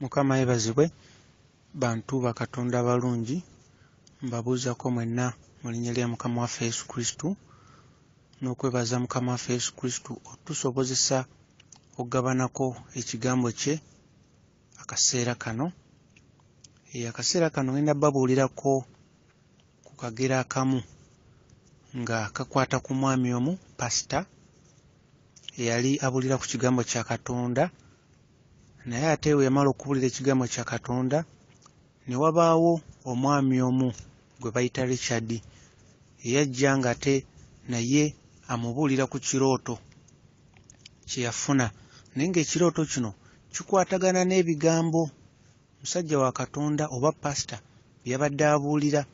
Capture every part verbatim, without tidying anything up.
Mukama yebazibwe bantu bakatonda balungi mbabuuzako mwenna mu linnya lya Mukama waffe Yesu Kristo n'okwebaza Mukama waffe Yesu Kristo otusobozesa okugabanako ekigambo kye akaseera kano. E akaseera kano ngenda babuulirako ku kagera akamu nga kakwata ku mwami omu pasita eyali abuulira ku kigambo kya Katonda, naye ate we yamala okubuulira ekigambo kya Katonda ne wabaawo omwami omu gwe bayita Richard eyajja nga ate naye amubuulira ku kirooto kye yafuna, naye ng'ekirooto kino kikwatagana n'ebigambo musajja wa Katonda oba pasita byabadde abuulira.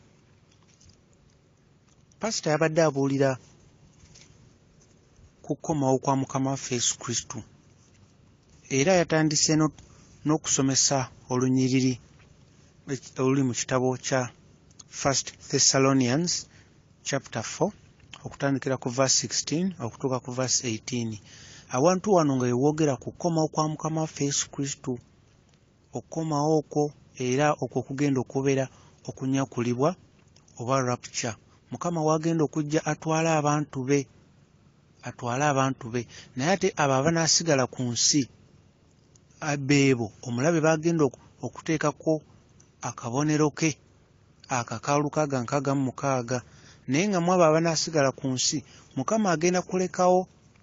Pasita yabadde abuulira ku komawo kwa Mukama waffe Yesu Kristo, era yatandise n'okusomesa olunyiriri oluli mu kitabo kya First Thessalonians chapter four okutandikira ku verse sixteen okutuuka ku verse eighteen. Awantu wano nga yewoogera ku komawo kwa Mukama waffe Yesu Kristo, okukomawo okwo era okwo okugenda okubeera okunyakulibwa oba rapture. Mukama wagenda okujja atwala abantu be, atwale abantu be, naye ate abo abanaasigala ku nsi abeebo omulabe bagenda okuteekako akabonero ke akakaalukaga nkaaga mu mukaaga, naye nga mu abo abanaasigala ku nsi Mukama agenda kulekawo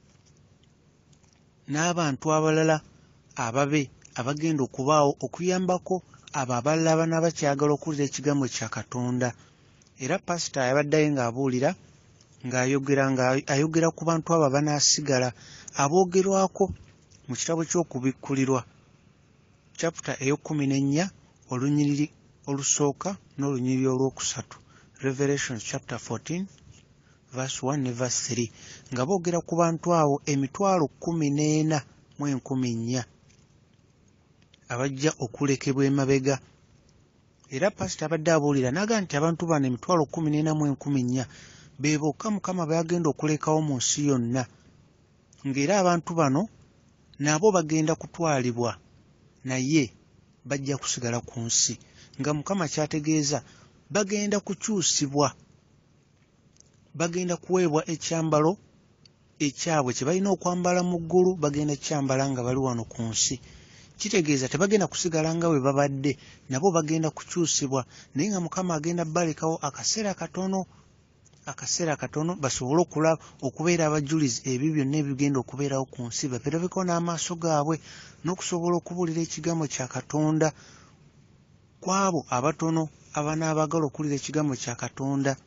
n'abantu abalala ababe abagenda okubaawo okuyambako abo abalala abanaaba kyagala okuwulira ekigambo kya Katonda. Era pasita yabaddayo ng'abuulira ng'ayogera ng'ayogera ku bantu abo abanaasigala aboogerwako mu kitabo ky'okubikkulirwa chapter ey'okkumi n'ennya olunyiriri olusooka n'olunyiriri olwokusatu, Revelation chapter fourteen verse one ne verse three, nga boogera ku bantu abo emitwalo kkumi n'ena mu enkumi nnya abajja okulekebwa emabega. Era pasita abadde abuulira n'aga nti abantu bano emitwalo kkumi n'ena mu enkumi nnya be bokka Mukama bagenda okulekawo mu nsi yonna, ng'era abantu bano nabo bagenda kutwalibwa naye bajja kusigala ku nsi, nga Mukama kyategeeza bagenda kukyusibwa, bagenda kuweebwa ekyambalo ekyabwe kye balina okwambala mu ggulu, bagenda kyambala nga bali wano ku nsi. Kitegeeza tebagenda kusigala nga bwe babadde, nabo bagenda kukyusibwa, naye nga Mukama agenda balekawo akaseera katono, akaseera katono basobole okulaba okubeera abajulizi ebyo byonna ebigenda okubeerawo ku nsi, baperebeko n'amaaso gaabwe n'okusobola okubuulira ekigambo kya Katonda kwabo abatono abanaabagala okuwulira ekigambo kya Katonda.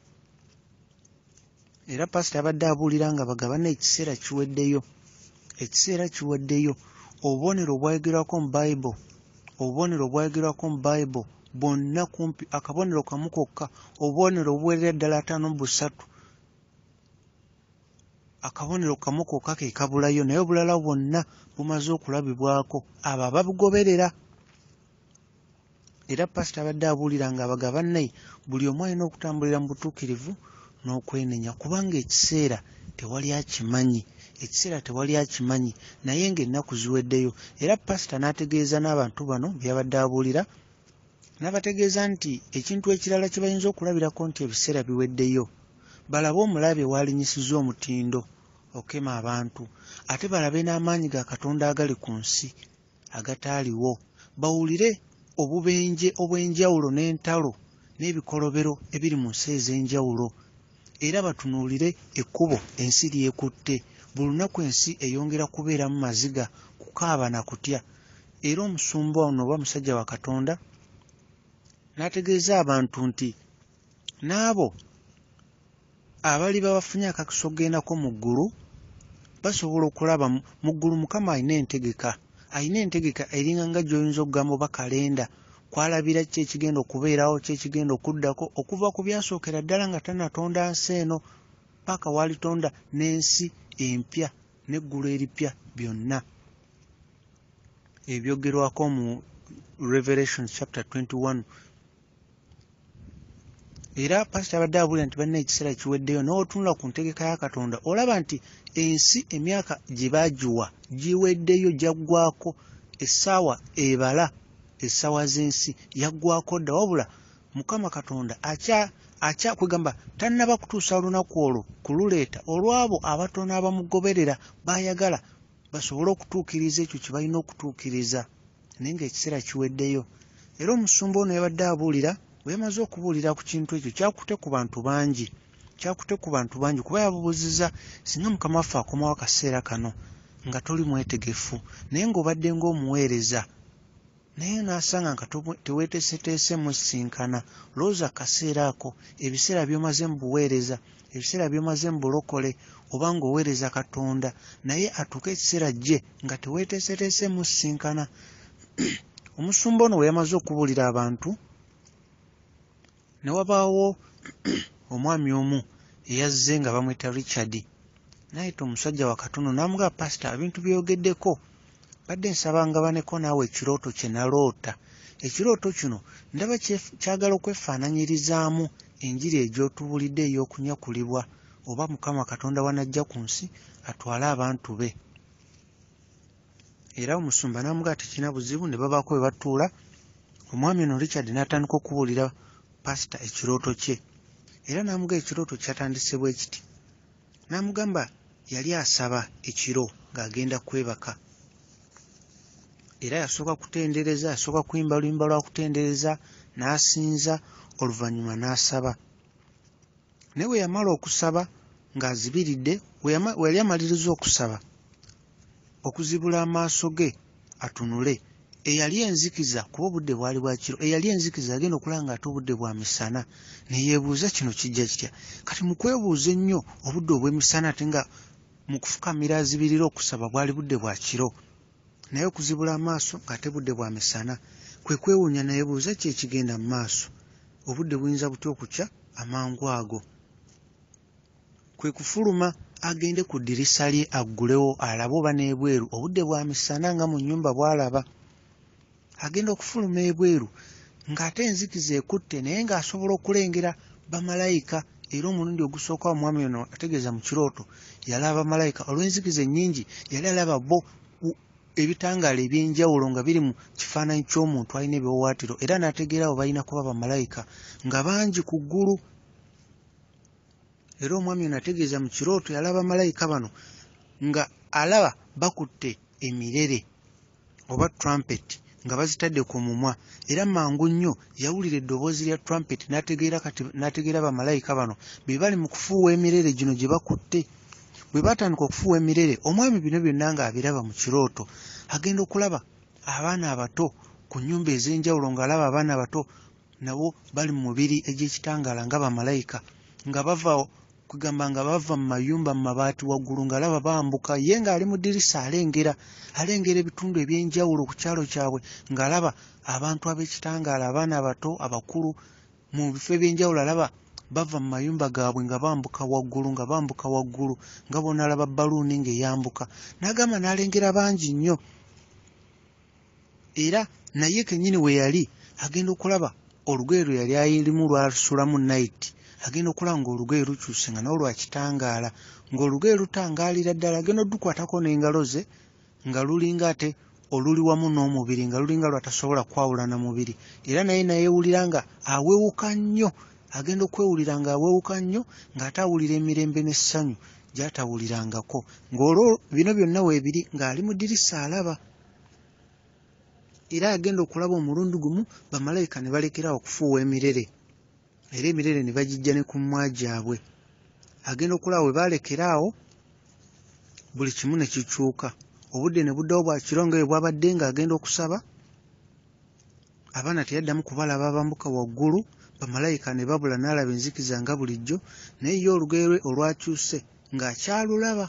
Era pasita abadde abuulira nga bagabana ekiseera kiweddeyo, ekiseera kiweddeyo. Obubonero obwayogerwako mu Bayibuli, obubonero obwayogerwako mu Bayibuli bwonna kumpi akabonero kamu kokka, obubonero obuwerera ddala ataano mu busatu, akabonero kamu kokka ke kabulayo, naye obulala bwonna bumaze okulabibwako abo ababugoberera. Era pasita abadde abuulira nga abaga bannaye buli omu alina okutambulira mu butukirivu n'okwenenya, kubanga ekiseera tewali akimanyi, ekiseera tewali akimanyi, naye ng'ennaku ziweddeyo. Era pasita n'ategeeza n'abantu bano byabadde abuulira, n'abategeeza nti ekintu ekirala kye bayinza okulabirako nti ebiseera biweddeyo, balabe omulabe walinyisiza omutindo okema abantu, ate balabe n'amaanyi ga Katonda agali ku nsi agataaliwo, bawulire obubenje obw'enjawulo n'entalo n'ebikolobero ebiri mu nsi ez'enjawulo, era batunuulire ekkubo ensi lyekutte. Buli lunaku ensi eyongera kubeeramu maziga, kukaaba na kutya. Era omusumba ono oba musajja wa Katonda n'ategeeza abantu nti n'abo abali babafunye akakisa okgendako mu ggulu basobola okulaba mu ggulu. Mukama alina entegeka, alina entegeka eringa nga gy'oyinza okugamba oba kalenda, kwalabira ki ekigenda okubeerawo, ki ekigenda okuddako okuva ku byasookera ddala nga tannatonda nsi eno paka walitonda n'ensi empya n'eggulu eripya byonna. Ebyogerwako mu Revelation chapter twenty-one. Era pasita abadde abuulira nti balina ekiseera kiweddeyo, n'otunula ku ntegeka ya Katonda olaba nti ensi emyaka gye baagiwa giweddeyo, gyaggwako, essaawa ebala essawa z'ensi yaggwako dda, wabula Mukama Katonda acha acha kwegamba tannaba kutuusa olunaku olwo kululeeta olw'abo abatono abamugoberera baayagala basobole okutuukiriza ekyo kye balina okutuukiriza, naye ng'ekiseera kiweddeyo. Era omusumba ono yabadde abuulira, bwe yamaze okubuulira ku kintu ekyo kyakute ku bantu bangi, kyakute ku bantu bangi kuba yabubuuziza singa Mukama waffe akomawo akaseera kano nga toli mwetegefu naye ng'obadde ng'omuweereza naye n'asanga nga teweeteeseteese musinkana, lowooza kaseera ako ebiseera by'omaze mu buweereza, ebiseera by'omaze mu bulokole oba ng'oweereza Katonda naye atuuke ekiseera gye nga teweeteeseteese musinkana. Omusumba ono we yamaze okubuulira abantu ne wabaawo omwami omu eyazze nga bamwita Richard n'ayita omusajja wa katono n'amugamba pasita ebintu byogeddeko badde nsaba ngabaneko naawe ekirooto kye naloota. Ekirooto kino ndaba kyagala okwefaananyirizaamu enjiri egy'otubuulidde ey'okunyakulibwa oba Mukama Katonda wanajja ku nsi atwale abantu be. Era omusumba n'amugamba tekirina buzibu, ne babaako we batuula. Omwami ono Richard n'atandika okubuulira pasita ekirooto kye era n'amugamba ekirooto kyatandise bwe kiti. N'amugamba yali asaba ekiro ng'agenda kwebaka era yasooka kutendereza, yasooka kuyimba luyimba lwa kutendereza n'asinza, oluvannyuma n'asaba. Naye we yamala okusaba ng'azibiridde, we yali amaliriza okusaba okuzibula amaaso ge atunule, eyali enzikiza kuba obudde bwali bwa kiro, eyali enzikiza agenda okulaba ng'ate obudde bwa misana, ne yeebuuza kino kijja kitya. Kati mu kwebuuza ennyo obudde obw'emisana ate nga mu kufukamira azibirira okusaba bwali budde bwa kiro, naye okuzibula amaaso ng'ate budde bwa misana, kwe kwewuunya ne yeebuuza ki ekigenda mu maaso, obudde buyinza butya okukya amangu ago. Kwe kufuluma agende ku ddirisa lye aggulewo alabe oba n'ebweru obudde bwa misana nga mu nnyumba bw'alaba. Agenda okufuluma ebweru ng'ate enzikiza ekutte naye ng'asobola okulengera bamalayika. Era omulundi ogusooka omwami ono ategeeza mu kirooto yalaba bamalayika, olw'enzikiza ennyingi yali alaba bo ebitangaala eby'enjawulo nga biri mu kifaananyi ky'omuntu alina ebiwawaatiro, era n'ategeera abo balina kuba bamalayika nga bangi ku ggulu. Era omwami ono ategeeza mu kirooto yalaba bamalayika bano nga alaba bakutte emirere oba trumpet nga bazitadde ku mumwa, era mangu nnyo yawulira eddoboozi lya trumpet n'ategeera kati n'ategeera bamalayika bano be bali mu kufuuwa emirere gino gye bakutte. Bwe batandika okufuuwa emirere, omwami bino byonna ng'abiraba mu kirooto, agenda okulaba abaana abato ku nnyumba ez'enjawulo, ng'alaba abaana abato nabo bali mu mubiri egy'ekitangaala nga bamalayika nga bava kugamba nga bava mu mayumba mu mabaati waggulu, ng'alaba bambuka, ye ng'ali mu ddirisa alengera alengera ebitundu eby'enjawulo ku kyalo kyabwe, ng'alaba abantu ab'ekitangaala, abaana abato, abakulu mu bifo eby'enjawulo, alaba bava mu mayumba gaabwe nga bambuka waggulu nga bambuka waggulu nga bona alaba bbaluuni ng'eyambuka. N'agamba n'alengera bangi nnyo, era naye kennyini we yali agenda okulaba olugoye lwe yali ayirimu lwasulamu nayiti, agenda okulaba ng'olugoye lukyuse nga nawo lwakitangaala, ng'olugoye lutangaalira ddala, agenda oddukwatako n'engalo ze nga lulinga ate oluli wamu n'omubiri, nga lulinga lwatasobola kwawulana mubiri. Era naye nayeewulira nga awewuka nnyo, agenda okwewulira nga awewuka nnyo ng'ate awulira emirembe n'essanyu gy'atawulirangako, ng'olwo bino byonna weebiri ng'ali mu ddirisa alaba. Era agenda okulaba omulundi gumu bamalayika ne balekerawo okufuuwa emirere, era emirere ne bagijja ne ku mmwa gyabwe. Agenda okulaba we baalekeraawo buli kimu ne kikyuka, obudde ne buddawo bwa kiro nga bwe bwabadde ng'agenda okusaba. Abaana teyaddamu kubalaba bambuka waggulu, bamalayika ne babula, n'alaba enzikiza nga bulijjo, naye ye olugoye lwe olwakyuse ng'akyalulaba.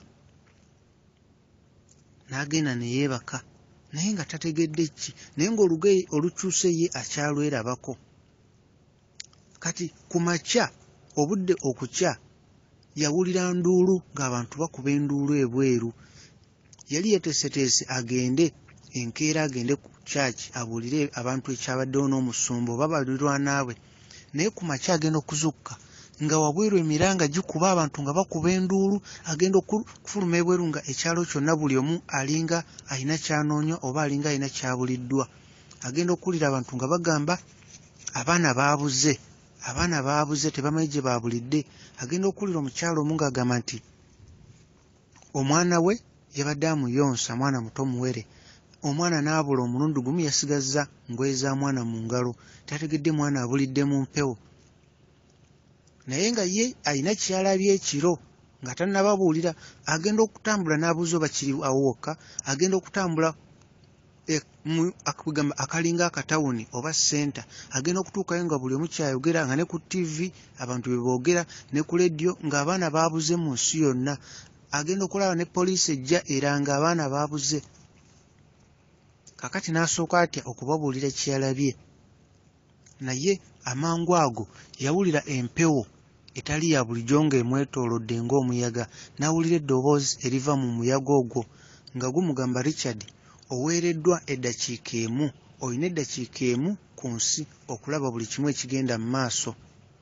N'agenda ne yeebaka naye nga tategedde ki, naye ng'olugoye olukyuse ye akyalwerabako. Kati ku makya, obudde okukya, yawulira nduulu ng'abantu bakuba enduulu ebweru. Yali yeeteeseteese agende enkeera, agende ku kyaki abuulire abantu ekyabaddewo n'omusumba oba balirwana bwe, naye ku makya agenda okuzukka nga wabweru emiranga gikuba, abantu nga bakuba enduulu, agenda okufuluma ebweru nga ekyalo kyonna buli omu alinga alina kyanoonya oba alinga alina kyabuliddwa. agenda okuwulira abantu nga bagamba abaana baabuze abaana baabuze tebamanyi gye baabulidde. Agenda okuwulira omukyalo omu ng'agamba nti omwana we yabadde amuyonsa, mwana muto muwere, omwana n'abula omulundi gumu, yasigazza ngoye za mwana mu ngalo, tategedde mwana abulidde mu mpewo. Naye nga ye alina kyalabye ekiro nga tannababuulira, agenda okutambula n'abuuza oba kiri awo wokka, agenda okutambula e, mu, akugamba akalinga akatawuni oba senta, agenda okutuukayo nga buli omu kyayogera, nga ne ku ttivi abantu bye boogera, ne ku leediyo ng'abaana baabuze mu nsi yonna. Agenda okulaba ne poliisi ejja era ng'abaana baabuze. Kakati n'asooka atya okubabuulira kyeyalabye. Naye amangu ago yawulira empewo etali ya bulijjo ng'emwetoolodde ng'omuyaga, n'awulira eddoboozi eriva mu muyaga ogwo nga gumugamba, Richard, oweereddwa eddakiika emu, olina eddakiika emu ku nsi okulaba buli kimu ekigenda mu maaso.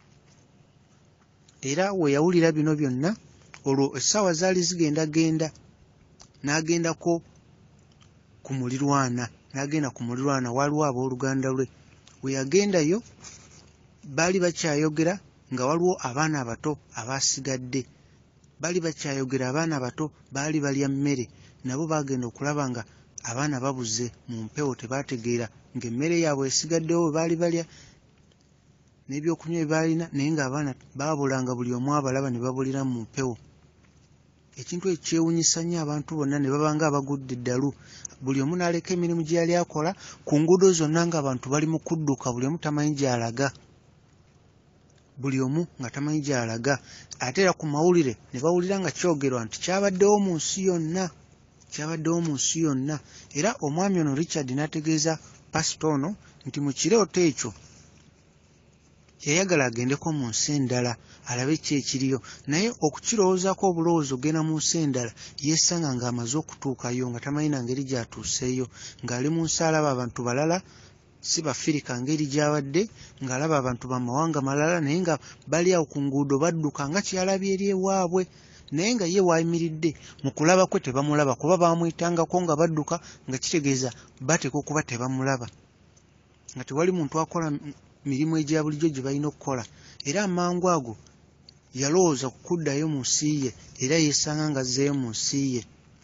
Era we yawulira bino byonna, olwo essaawa zaali zigendagenda, n'agendako ku mulirwana, n'agenda ku mulirwana, waliwo abooluganda lwe. We yagendayo baali bakyayogera nga waliwo abaana abato abaasigadde, baali bakyayogera, abaana abato baali balya mmere, nabo baagenda okulaba nga abaana babuze mu mpewo, tebaategeera ng'emmere yaabwe esigaddewo baali balya n'ebyokunywa bye baalina, naye ng'abaana baabulanga, buli omu abalaba ne babulira mu mpewo. Ekintu ekyo kyewuunyisa nnyo abantu bonna, ne baba ng'abagudde eddalu, buli omu n'aleka emirimu gye yali akola ku nguudo zonna ng'abantu bali mu kudduka, buli omu tamanyi gy'alaga, buli omu nga tamanyi gy'alaga. Ate era ku mawulire ne bawulira nga kyogerwa nti kyabaddewo mu nsi yonna, kyabaddewo mu nsi yonna. Era omwami ono Richard n'ategeeza pasita ono nti mu kirooto ekyo yayagala agendeko mu nsi endala alabe ki ekiriyo, naye okukirowoozaako obulowoozi ogenda mu nsi endala, yeesanga ng'amaze okutuukayo nga tamanyi na ngeri gy'atuuseeyo, ng'ali mu nsi alaba abantu balala si Bafirika ngeri gy'abadde, ng'alaba abantu bamawanga malala, naye nga bali awo ku nguudo badduka nga kyalabye eri ewaabwe. Naye nga ye waayimiridde mu kulaba kwe tebamulaba, kuba baamuyitangako nga badduka, nga kitegeeza bateeka okuba tebamulaba, nga tewali muntu akola mirimu egya bulijjo gye balina okukola. Era amangu ago yalowooza ku kuddayo mu nsi ye, era yeesanga nga azzeeyo mu nsi ye.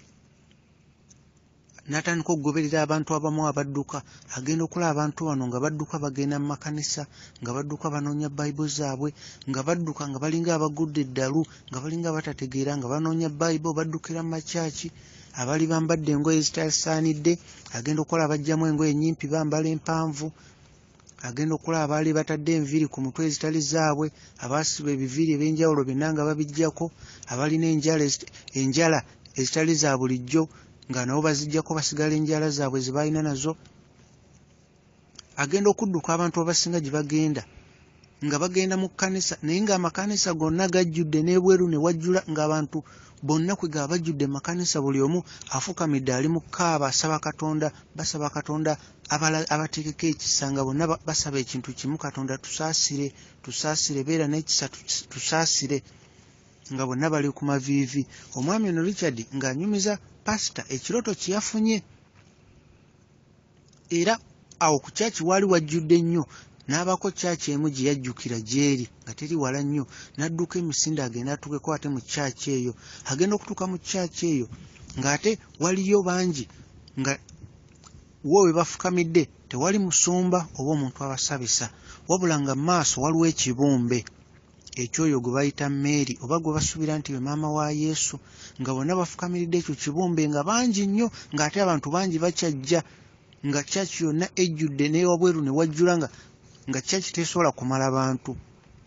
N'atandika okugoberera abantu abamu abadduka, agenda okulaba abantu bano nga badduka bagenda mu makanisa, nga badduka banoonya Bayibuli zaabwe, nga badduka nga balinga abagudde eddalu, nga balinga abatategeera, nga banoonya Bayibuli, baddukira mu makyaki. Abali bambadde engoye ezitasaanidde, agenda okulaba bajjamu engoye ennyimpi bambala empanvu, agenda okulaba abaali batadde enviiri ku mutwe ezitali zaabwe, abaasiba ebiviiri eby'enjawulo byonna nga babijjako, abalina enjala enjala ezitali za bulijjo nga nabo bazijjako basigala enjala zaabwe ze balina nazo. Agenda okudduka abantu abasinga gye bagenda nga bagenda mu kkanisa, naye ng'amakanisa gonna gajjudde n'ebweru ne wajjula, ng'abantu bonna kwe gaba bajjudde mu makanisa, buli omu afukamidde ali mu kkaaba asaba Katonda, basaba Katonda abateekeko ekisa, nga bonna basaba ekintu kimu, Katonda tusaasire, tusaasire, beera n'ekisa tusaasire, nga bonna bali ku maviivi. Omwami ono Richard ng'anyumiza pasita ekirooto kye yafunye, era awo ku kyaki waali wajjudde nnyo, n'abako kyaki emu gye yajjukira gy'eri nga teri wala nnyo, n'adduka emisinde agenda atuukeko ate mu kyaki eyo. Agenda okutuuka mu kyaki eyo ng'ate waliyo bangi, nga wo we bafukamidde tewali musumba oba omuntu abasabisa, wabula nga mu maaso waliwo ekibumbe ekyoyo gwe bayita Mary oba gwe basuubira nti we maama wa Yesu, nga bonna bafukamiridde ekyo kibumbe nga bangi nnyo, ng'ate abantu bangi bakyajja, nga kyaki yonna ejjudde ne wabweru ne wajjula, nga nga kyaki tesobola kumala bantu.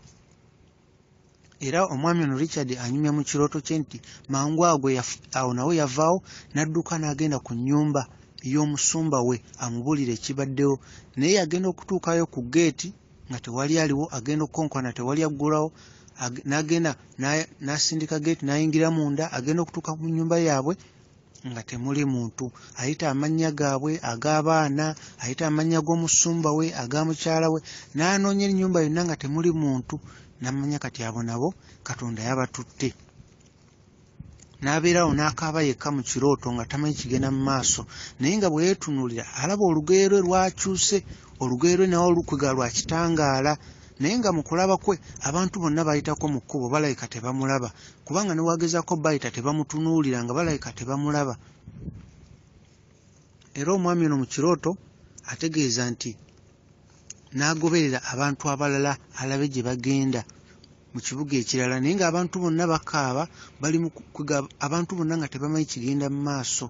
Era omwami ono Richard anyumya mu kirooto kye nti mangu ago awo nawe yavaawo n'adduka n'agenda ku nnyumba y'omusumba we amubuulire ekibaddewo, naye agenda okutuukayo ku geeti nga tewali aliwo, agenda okukonkona tewali aggulawo, n'agenda n'asindika geeti n'ayingira munda, agenda okutuuka mu nnyumba yaabwe nga temuli muntu. Ayita amannya gaabwe ag'abaana, ayita amannya g'omusumba we, aga mukyala we, n'anoonya ennyumba yonna nga temuli muntu, n'amanya kati abo nabo Katonda yabatutte. n'abeerawo n'akaaba yekka mu kirooto nga tamanyi kigenda mu maaso, naye nga bwe yeetunuulira alaba olugoye lwe lwakyuse, olugoye lwe nawo lukuga lwa kitangaala, naye nga mu kulaba kwe abantu bonna bayitako mu kkubo balabika tebamulaba, kubanga ne wagezaako bayita tebamutunuulira nga balabika tebamulaba. Era omwami ono mu kirooto ategeeza nti n'agoberera abantu abalala alabe gye bagenda mu kibuga ekirala, naye ng'abantu bonna bakaaba bali mu kuga, abantu bonna nga tebamanyi kigenda mu maaso.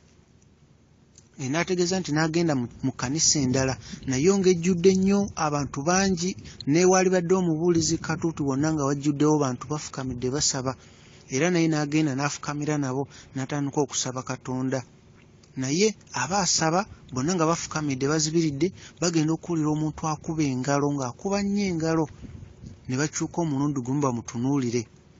E n'ategeeza nti n'agenda mu kkanisa endala naye ng'ejjudde nnyo abantu bangi, n'ewaali badde omubuulizi katuuti wonna nga wajjuddewo bantu bafukamidde basaba, era naye n'agenda n'afukamira nabo n'atandika okusaba Katonda. Naye aba asaba bonna nga bafukamidde bazibiridde, bagenda okuwulira omuntu akuba engalo ng'akuba nnyo engalo, ne bakyuka omulundi gumu bamutunuulire.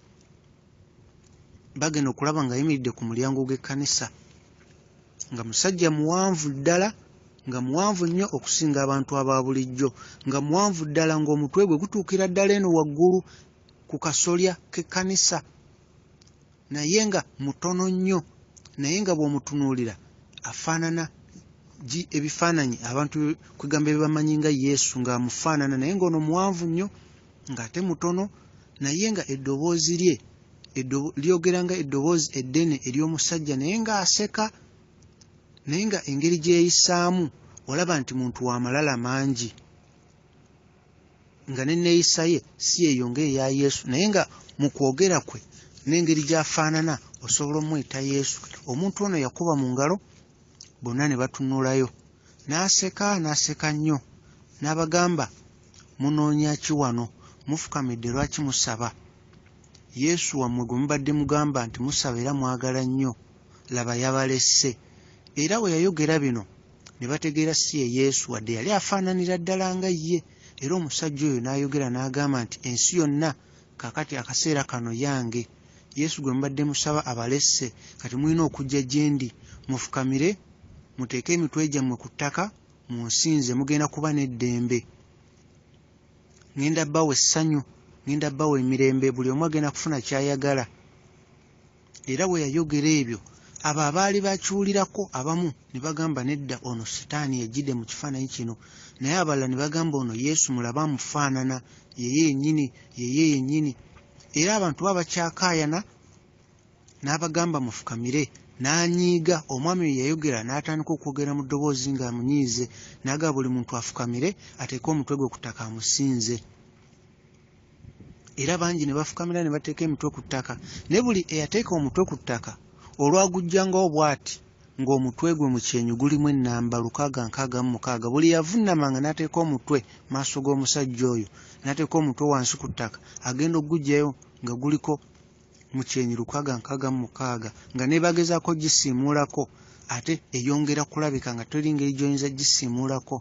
Bagenda okulaba ng'ayimiridde ku mulyango gw'ekkanisa, nga musajja muwanvu ddala, nga muwanvu nnyo okusinga abantu aba bulijjo, nga muwanvu ddala ng'omutwe gwe gutuukira ddala eno waggulu ku kasolya k'ekkanisa, naye nga mutono nnyo, naye nga bw'omutunuulira afaanana ebifaananyi abantu kwegamba bebamanyi nga Yesu ng'amufaanana, naye ng'ono muwanvu nnyo ng'ate mutono, naye nga eddoboozi lye lyogera nga eddoboozi eddene ery'omusajja, naye ng'aseka, naye nga engeri gyeyisaamu olaba nti muntu wa malala mangi, nga n'enneeyisa ye si eyo ng'eya Yesu, naye nga mu kwogera kwe n'engeri gy'afaanana osobola omweta Yesu. Omuntu ono yakuba mu ngalo, bonna ne batunuulayo, n'aseka n'aseka nnyo, n'abagamba, munoonya ki wano? Mufukamidde lwaki musaba? Yesu wammwe gwe mubadde mugamba nti musaba era mwagala nnyo, laba yabalesse. Era bwe yayogera bino ne bategeera si ye Yesu, wadde yali afaananira ddala nga ye. Era omusajja oyo n'ayogera n'agamba nti ensi yonna kaakati akaseera kano yange. Yesu gwe mubadde musaba abalesse, kati mulina okujja gye ndi, mufukamire, muteeke emitwe gyammwe ku ttaka, munsinze, mugenda kuba n'eddembe. Ngenda bbawo essanyu, ngenda bbawo emirembe, buli omu agenda kufuna ky'ayagala. Era bwe yayogera ebyo, abo abaali bakiwulirako abamu ne bagamba nedda, ono sitaani yajjidde mu kifaananyi kino, naye abalala ne bagamba ono Yesu mulaba amufaanana, yeye yennyini, yeye yennyini. Era abantu baba bakyakaayana, n'abagamba mufukamire, n'anyiiga. Omwami we yayogera n'atandika okwogera mu ddoboozi ng'amunyiize, n'agamba buli muntu afukamire ateeke omutwe gwe ku ttaka amusinze. Era bangi ne bafukamira ne bateeka emitwe ku ttaka, ne buli eyateeka omutwe ku ttaka olwagujjangawo bw'ati ng'omutwe gwe mu kyenyi gulimu ennamba lukaaga nkaaga mu mukaaga, buli yavunnamanga n'ateeka omutwe maaso g'omusajja oyo, n'ateeka omutwe wansi ku ttaka, agenda okugujjayo nga guliko mu kyenyi lukaaga nkaaga mu mukaaga, nga ne bagezaako gisiimuulako ate eyongera kulabika nga teri ngeri gy'oyinza gisiimuulako.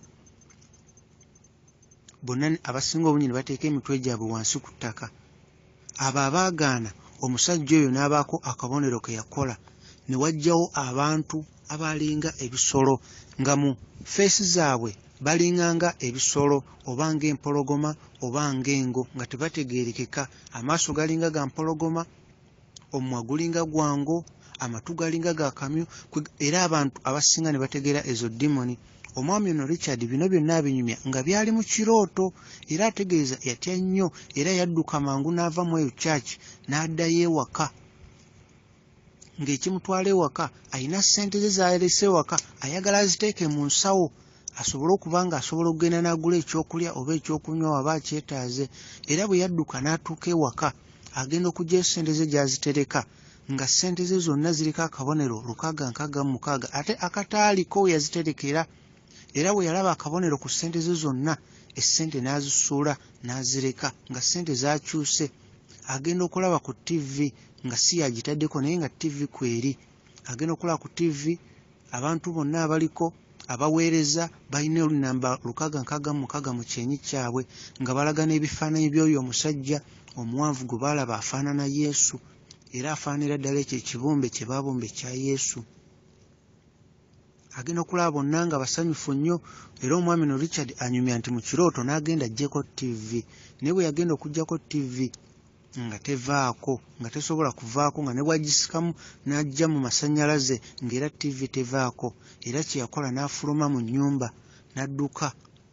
Bonna abasinga obungi ne bateeka emitwe gyabwe wansi ku ttaka. Abo abaagaana, omusajja oyo n'abaako akabonero ke yakola, ne wajjawo abantu abalinga ebisolo, nga mu feesi zaabwe balinganga ebisolo, oba ng'empologoma oba ng'engo, nga tebategeerekeka. Amaaso galinga ga mpologoma, omumwa gulinga gwango, amatu galinga ga kamyu, era abantu abasinga ne bategeera ezo dimoni. Omwami ono Richard bino byonna abinyumya nga byali mu kirooto, era ategeeza yatya nnyo, era yadduka mangu n'ava mu eyo kyaki n'addayo ewaka. Ng'ekimutwala ewaka ayina ssente ze z'alese ewaka, ayagala aziteeke mu nsawo asobole okuba nga asobola okugenda n'agula ekyokulya oba ekyokunywa waba akyetaaze. Era bwe yadduka n'atuuka ewaka agenda okuggyayo ssente ze gy'azitereka, nga ssente ze zonna ziriko akabonero lukaaga nkaaga mu mukaaga, ate akataaliko we yaziterekera. Era bwe yalaba akabonero ku ssente ze zonna, essente n'azisuula n'azireka, nga ssente zaakyuse. Agenda okulaba ku ttivi nga si yagitaddeko, naye nga ttivi kweri. Agenda okulaba ku ttivi abantu bonna abaliko abaweereza balina olunamba lukaaga nkaaga mu mukaaga mu kyenyi kyabwe, nga balaga n'ebifaananyi by'oyo omusajja omuwanvu gwe baalaba afaanana Yesu, era afaanira ddala ekyo ekibumbe kye baabumba ekya Yesu. Agenda okulaba bonna nga basanyufu nnyo, era omwami no Richard anyumya nti mu kirooto n'agenda aggyeko ttivi, naye bwe yagenda okuggyako ttivi nga tevaako nga tesobola kuvaako nga ne bwagisikamu n'ajja mu masannyalaze ng'era ttivi tevaako. Era kye yakola n'afuluma mu nnyumba n'adduka.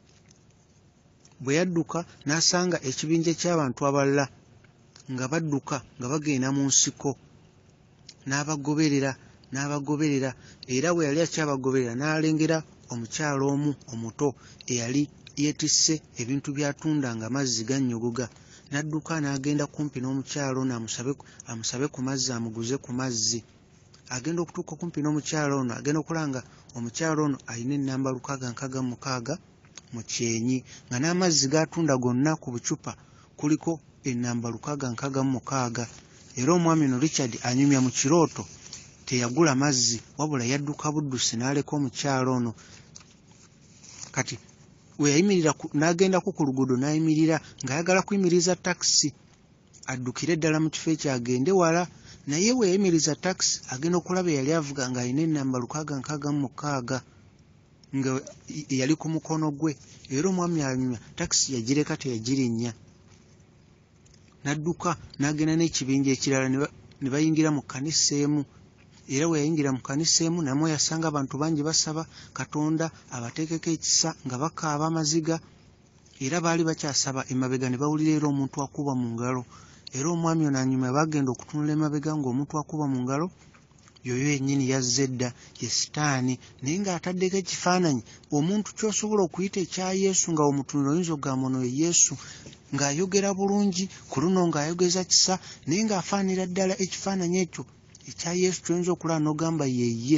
Bwe yadduka n'asanga ekibinja ky'abantu abalala nga badduka nga bagenda mu nsiko, n'abagoberera n'abagoberera era bwe yali akyabagoberera n'alengera omukyala omu omuto eyali yeetisse ebintu by'atunda nga mazzi gannyogoga. N'adduka n'agenda kumpi n'omukyala ono amusabe amusabe ku mazzi, amuguze ku mazzi. Agenda okutuuka kumpi n'omukyala ono, agenda okulanga omukyala ono alina ennamba lukaaga nkaaga mu mukaaga mu kyenyi, nga n'amazzi g'atunda gonna ku bucupa kuliko ennamba lukaaga nkaaga mu mukaaga. Era omwami ono Richard anyumya mu kirooto teyagula mazzi, wabula yadduka buddusi n'aleka omukyala ono. Kati we yayimirira n'agendako ku luguudo n'ayimirira ng'ayagala kuyimiriza takisi addukire ddala mu kifo ekyo agende wala, naye we yayimiriza takisi agenda okulaba eyali avuga ng'alina ennamba lukaaga nkaaga mu mukaaga nga yali ku mukono gwe. Era omwami anyumya takisi yagireka teyagirinnya. N'adduka n'agenda n'ekibinja ekirala ne bayingira mu kkanisa emu. Era we yayingira mu kkanisa emu namwe yasanga abantu bangi basaba Katonda abateekeko ekisa nga bakaaba amaziga. Era baali bakyasaba emabega ne bawulira era omuntu akuba mu ngalo. Era omwami ono anyuma bagenda okutunula emabega ng'omuntu akuba mu ngalo yoyo yennyini yazze edda ye sitaani, naye ng'ataddeko ekifaananyi omuntu ky'osobola okuyita ekya Yesu nga omutunula oyinza okugamba ono ye Yesu, ng'ayogera bulungi ku luno ng'ayogeza kisa, naye ng'afaanira ddala ekifaananyi ekyo ekya Yesu tuyinza okulaba n'ogamba yeye.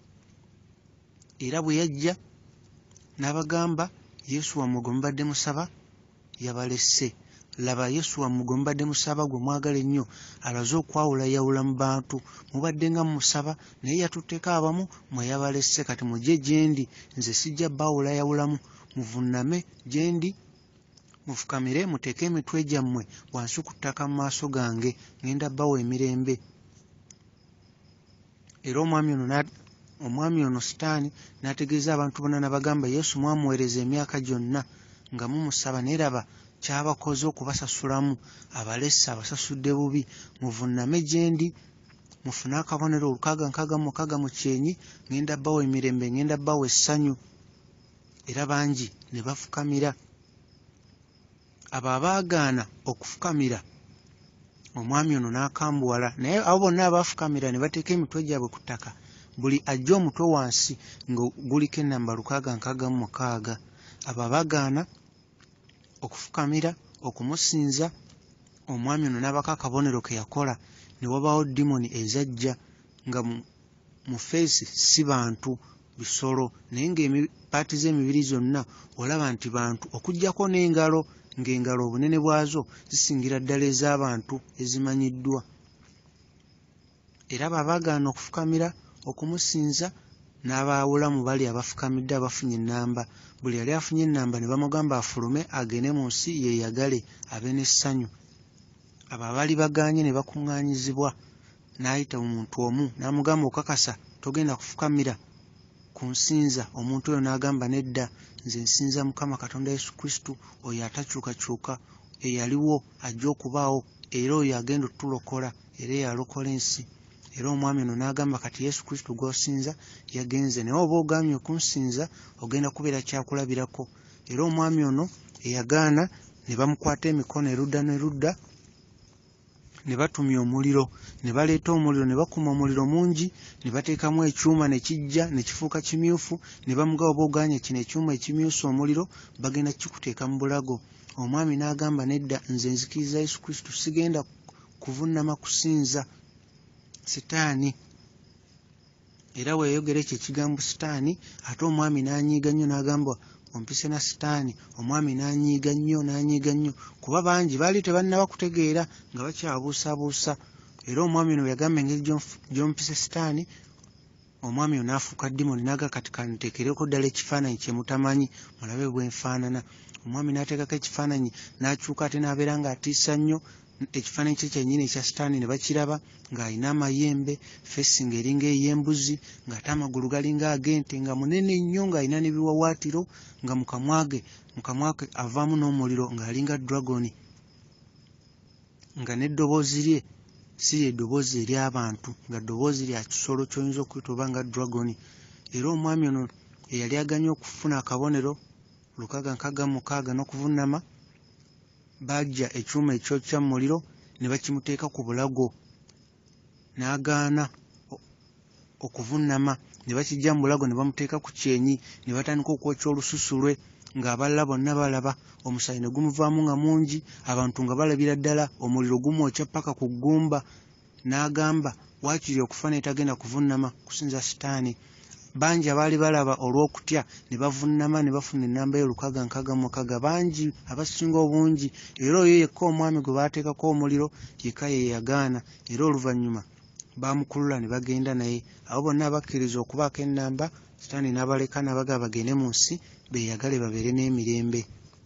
Era bwe yajja n'abagamba Yesu wammwe gwe mubadde musaba yabalesse. Laba Yesu wammwe gwe mubadde musaba gwe mwagala ennyo alaze okwawulayawula mu bantu. Mubadde nga mumusaba naye yatutteko abamu mwe yabalesse. Kati mujje gye ndi, nze sijja baawulayawulamu. Muvunname gye ndi, mufukamire, muteeke emitwe gyammwe wansi ku ttaka mu maaso gange, ngenda bbawa emirembe. Era omwami ono omwami ono sitaani n'ategeeza abantu bonna n'abagamba Yesu mwamuweereza emyaka gyonna nga mumusaba, naye laba kyabakoze okubasasulamu, abalesse abasasudde bubi. Muvunname gye ndi, mufune akabonero olukaaga nkaaga mu mukaaga mu kyenyi, ngenda bbawa emirembe, ngenda bbawa essanyu. Era bangi ne bafukamira. Abo abaagaana okufukamira omwami ono n'akambuwala, naye abo bonna abafukamira ne bateeka emitwe gyabwe ku ttaka, buli ajja omutwe wansi nga guliko ennamba lukaaga nkaaga mu mukaaga. Abo abaagaana okufukamira okumusinza omwami ono n'abako akabonero ke yakola, ne wabaawo dimoni ezajja nga mu feesi si bantu, bisolo, naye ng'emipaati z'emibiri zonna olaba nti bantu okuggyako n'engalo, ng'engalo obunene bwazo zisingira ddala ez'abantu ezimanyiddwa. Era baabagaana okufukamira okumusinza n'abaawulamu bali abafukamidde abafunye ennamba. Buli yali afunye ennamba ne bamugamba afulume agende mu nsi yeeyagale abe n'essanyu. Abo abaali bagaanye ne bakuŋŋaanyizibwa, n'ayita omuntu omu n'amugamba okakasa togenda kufukamira kunsinza. Omuntu oyo n'agamba nedda, nze nsinza Mukama Katonda Yesu Kristo oyo atakyukakyuka, eyaliwo ajja okubaawo, era oyo agenda otulokola era yalokola ensi. Era omwami ono n'agamba kati Yesu Kristo gw'osinza yagenze, naye oba ogaanye okunsinza ogenda kubeera kyakulabirako. Era omwami ono eyagaana ne bamukwata emikono erudda n'erudda, ne batumya omuliro, ne baleeta omuliro, ne bakuma omuliro mungi, ne bateekamu ekyuma ne kijja ne kifuuka kimyufu, ne bamuga oba ogaanye kino ekyuma ekimyusa omuliro bagenda kikuteeka mu bulago. Omwami n'agamba nedda, nze nzikiriza Yesu Kristo, sigenda kuvunnama kusinza sitaani. Era weeyogera ekyo ekigambo sitaani, ate omwami n'anyiiga nnyo n'agamba ompise na sitaani. Omwami n'anyiiga nnyo n'anyiiga nnyo kuba bangi baali tebannaba kutegeera nga bakyabuusabuusa. Era omwami ono yagamba engeri gy'ompise sitaani, omwami ono n'afuuka dimoni n'aga kati kanteekereko ddala ekifaananyi kye mutamanyi mulabe bwenfaanana. Omwami n'ateekako ekifaananyi n'akyuka ate n'abeera ng'atiisa nnyo. Ekifaananyi kye kyennyini ekya sitaani ne bakiraba ng'alina amayembe, feesi ng'eringa ey'embuzi, ng'ate amagulu galinga ag'ente, nga munene nnyo, ng'alina n'ebiwawaatiro, nga mu kamwa ge mu kamwa ke avaamu n'omuliro ng'alinga dragoni. nga n'eddoboozi lye si eddoboozi ery'abantu, nga ddoboozi lya kisolo ky'oyinza okuyita oba nga dragoni. Era omwami ono eyali aganye okufuna akabonero lukaaga nkaaga mu mukaaga n'okuvunnama, bajja ekyuma ekyokya mu muliro ne bakimuteeka ku bulago, n'agaana okuvunnama, ne bakijja mu bulago ne bamuteeka ku kyenyi, ne batandika okwokya olususu lwe, ng'abalala bonna balaba. Omusaayi ne gumuvaamu nga mungi, abantu nga balabira ddala, omuliro gumwokya paka ku ggumba. N'agamba waakiri okufa n'etagenda kuvunnama kusinza sitaani. Bangi abaali balaba olw'okutya ne bavunnama ne bafuna ennamba y'olukaaga nkaaga mu mukaaga, bangi abasinga obungi. Era oyo yekka omwami gwe baateekako omuliro yekka ye yagaana, era oluvannyuma baamukulula ne bagenda naye. Abo bonna abakkiriza okubaako ennamba, sitaani n'abaleka n'abagamba bagende mu nsi beeyagale babeere n'emirembe.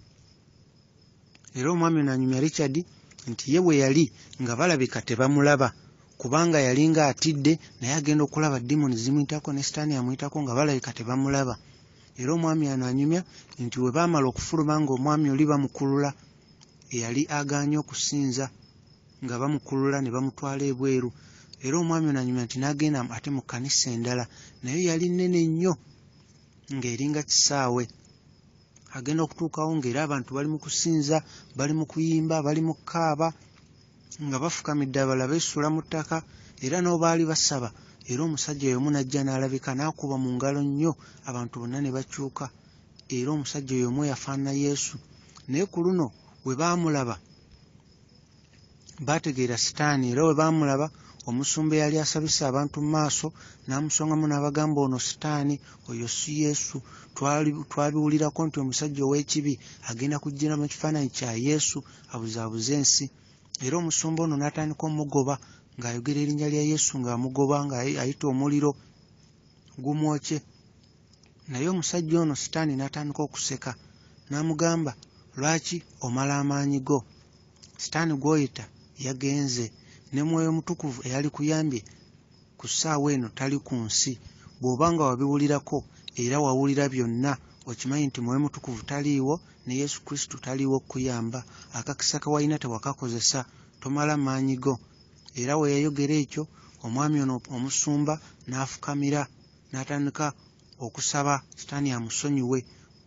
Era omwami ono anyumya Richard nti ye bwe yali nga balabika tebamulaba, kubanga yali nga atidde, naye agenda okulaba dimoni zimuyitako ne sitaani amuyitako nga balabika tebamulaba. Era omwami ano anyumya nti we baamala okufuluma ng'omwami oli bamukulula, eyali agaanye okusinza nga bamukulula ne bamutwala ebweru. Era omwami ono anyumya nti n'agenda ate mu kkanisa endala, naye yali nnene nnyo ng'eringa kisaawe. Agenda okutuukawo ng'era abantu bali mu kusinza, bali mu kuyimba, bali mu kkaaba, nga bafukamidde abalala beesula mu ttaka, era n'obaali basaba. Era omusajja oyo omu n'ajja n'alabika n'akuba mu ngalo nnyo, abantu bonna ne bakyuka. Era omusajja oyo omu yafaanana Yesu. Naye ku luno we baamulaba baategeera sitaani, era we baamulaba omusumba eyali asabise abantu mu maaso n'amusongamu n'abagamba ono sitaani, oyo si Yesu. Twabiwulirako nti omusajja ow'ekibi agenda kujjira mu kifaananyi kya Yesu abuzaabuze ensi. Era omusumba ono n'atandika omugoba ng'ayogera erinnya lya Yesu, ng'amugoba ng'ayita omuliro gumwokye. Naye omusajja ono sitaani n'atandika okuseka n'amugamba, lwaki omala amaanyi go? Sitaani gw'oyita yagenze, ne Mwoyo Mutukuvu eyali kuyambye ku ssaawa eno tali ku nsi. Bw'oba nga wabiwulirako era wawulira byonna, okimanyi nti Mwoyo Mutukuvu taliiwo ne Yesu Kristo taliiwo okuyamba. Akakisa ke walina tewakakozesa, tomala maanyi go. Era we yayogera ekyo, omwami ono omusumba n'afukamira n'atandika okusaba sitaani amusonyiwe.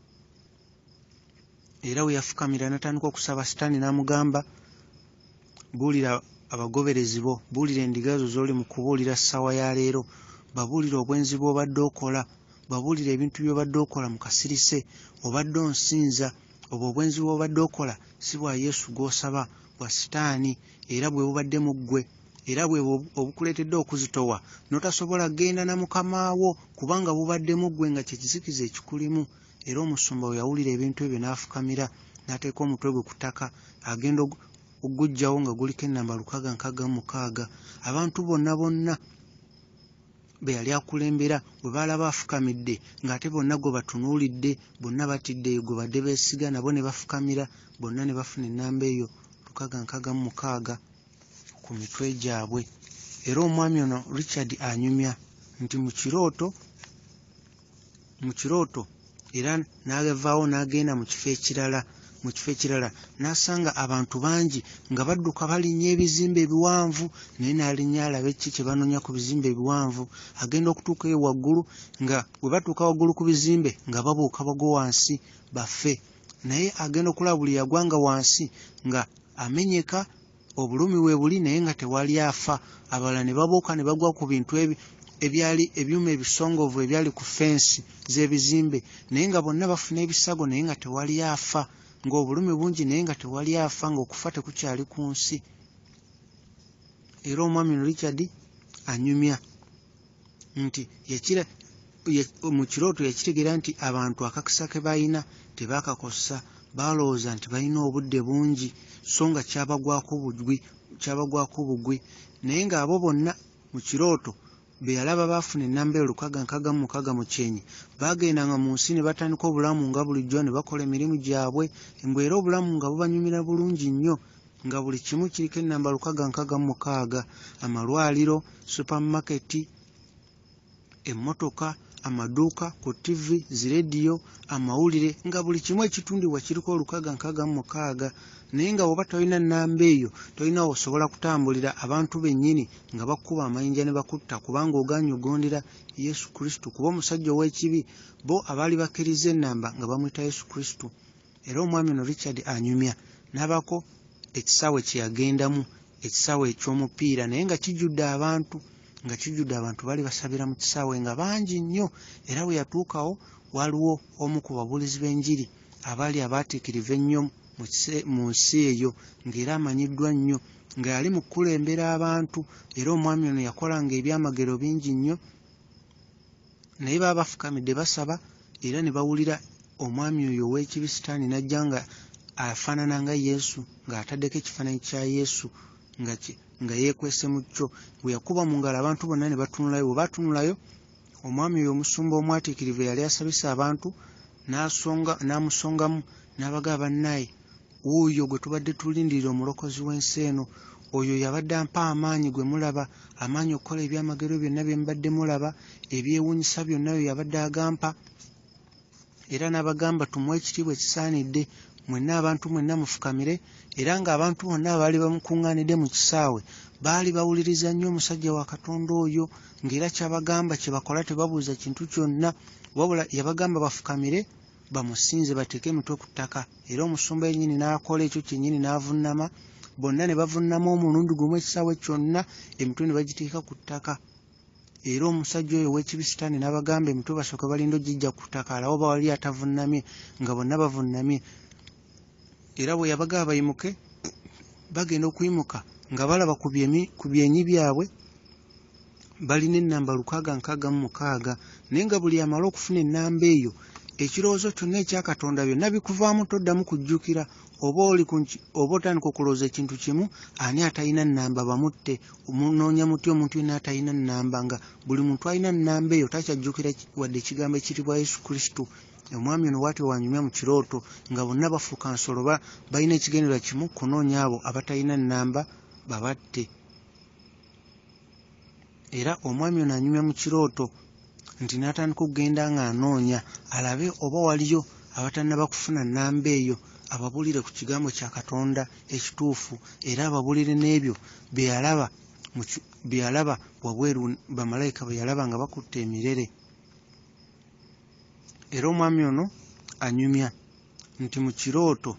Era we yafukamira n'atandika okusaba, sitaani n'amugamba, buulira abagoberezi bo, buulira endiga zo z'oli mu kubuulira ssaawa ya leero, babuulira obwenzi bw'obadde okola, babuulira ebintu by'obadde okola mu kasirise, obadde onsinza. Obwo obwenzi bw'obadde okola si bwa Yesu gw'osaba, bwa sitaani, era bwe bubadde mu ggwe, era bwe obukuleetedde okuzitowa n'otasobola genda na mukamaawo kubanga bubadde mu ggwe nga kye kizikiza ekikulimu. Era omusumba we yawulira ebintu ebyo n'afukamira n'ateeka omutwe gwe ku ttaka, agenda ogugjawo nga guliko ennamba lukaaga nkaaga mu mukaaga. Abantu bonna bonna be yali akulembera bwe baalaba afukamidde ng'ate bonna gwe batunuulidde, bonna batidde gwe badde beesiga, nabo ne bafukamira, bonna ne bafuna ennamba eyo lukaaga nkaaga mu mukaaga ku mitwe gyabwe. Era omwami ono Richard anyumya nti mu kirooto mu kirooto era n'agavaawo n'agenda mu kifo ekirala mu kifo ekirala n'asanga abantu bangi nga badduka balinnya ebizimbe ebiwanvu, naye n'alinnya alaba ki kye banoonya ku bizimbe ebiwanvu. Agenda okutuuka eyo waggulu, nga bwe batuuka waggulu ku bizimbe nga babuuka bagwa wansi baffe, naye agenda okulaba buli yagwanga wansi nga amenyeka, obulumi we buli naye nga tewali afa. Abalala ne babuuka ne bagwa ku bintu ebi ebyali ebyuma ebisongovu ebyali ku fensi z'ebizimbe, naye nga bonna bafuna ebisago naye nga tewali afa, ng'obulumi bungi naye nga tewali afa, ng'okufa tekukyali ku nsi. Era omwami Richard anyumya nti yakira mu kirooto yakitegeera nti abantu akakisa ke balina tebakakosa, balowooza nti balina obudde bungi so nga kyabagwako bugwi kyabagwako bugwi. Naye ng'abo bonna mu kirooto be yalaba baafuna ennamba olukaaga nkaaga mu mukaaga mu kyenyi, baagendanga mu nsi ne batandika obulamu nga bulijjo, ne bakola emirimu gyabwe, mbwe era obulamu nga bubanyumira bulungi nnyo, nga buli kimu kiriko ennamba lukaaga nkaaga mu mukaaga: amalwaliro, supamaketi, emmotoka, amaduuka, ku ttivi, zirediyo, amawulire, nga buli kimu ekitundibwa kiriko olukaaga nkaaga mu mukaaga. Naye nga bw'oba tolina nnamba eyo tolina osobola kutambulira abantu bennyini nga bakuba amayinja ne bakutta kubanga ogaanye ogondera Yesu Kristo, kuba omusajja ow'ekibi bo abaali bakkiriza ennamba nga bamwita Yesu Kristo. Era omwami ono Richard anyumya n'abako ekisaawe kye yagendamu, ekisaawe eky'omupiira, naye nga kijjudde abantu nga kijjudde abantu bali basabira mu kisaawe nga bangi nnyo. Era bwe yatuukawo waliwo omu ku babuulizi b'enjiri abaali abaatiikirivu ennyo mu nsi eyo ng'era amanyiddwa nnyo nga yali mu kukulembera abantu. Era omwami ono yakolanga ebyamagero bingi nnyo, naye baba bafukamidde basaba era ne bawulira omwami oyo ow'ekibi Sitaani n'ajja nga afaanana nga Yesu ng'ataddeko ekifaananyi kya Yesu nga nga yeekwese mu kyo. Bwe yakuba mu ngalo abantu bonna ne batunulayo. Bwe batunulayo omwami oyo omusumba omwatiikirivu yali asabise abantu n'asonga n'amusongamu n'abagamba bannaye, wuuyo gwe tubadde tulindirira omulokozi w'ensi eno, oyo yabadde ampa amaanyi gwe mulaba, amaanyi okukola ebyamagero byonna bye mbadde mulaba, ebyewuunyisa byonna byo yabadde agampa. Era n'abagamba tumuwe ekitiibwa ekisaanidde, mwenna abantu mwenna mufukamire. Era ng'abantu bonna abaali bamukuŋŋaanidde mu kisaawe baali bawuliriza nnyo omusajja wa Katonda oyo, ng'era kyabagamba kye bakola tebabuuza kintu kyonna, wabula yabagamba bafukamire bamusinze bateeke emitwe ku ttaka. Era omusumba yennyini n'akola ekyo kyennyini n'avunnama, bonna ne bavunnama omulundi gumu ekisaawe kyonna, emitwe ne bagiteeka ku ttaka. Era omusajja oyo ow'ekibi Sitaani n'abagamba emitwe basooke balinda ogijja ku ttaka alawo bawali atavunnamye, nga bonna bavunnamye. Era bwe yabagamba bayimuke bagenda okuyimuka nga balaba ku byenyi byabwe balina ennamba lukaaga nkaaga mu mukaaga. Naye nga buli amala okufuna ennamba eyo ekirowoozo kyonna ekya Katonda byonna bikuvaamu, toddamu kujjukira. Oba oli oba otandika okulowooza ekintu kimu, ani atalina nnamba bamutte. Omunoonya muti omuntu yenna atalina nnamba, nga buli muntu alina nnamba eyo takyajjukira wadde ekigambo ekiyitibwa Yesu Kristo. Omwami ono bw'atyo wanyumya mu kirooto nga bonna bafuuka nsolo balina ekigendererwa kimu, kunoonya abo abatalina nnamba babatte. Era omwami ono anyumya mu kirooto nti n'atandika okugenda ng'anoonya alabe oba waliyo abatannaba kufuna nnamba eyo, ababuulire ku kigambo kya Katonda ekituufu, era ababuulire n'ebyo bye yalaba bye yalaba wabweru, bamalayika bwe yalaba nga bakutte emirere. Era omwami ono anyumya nti mu kirooto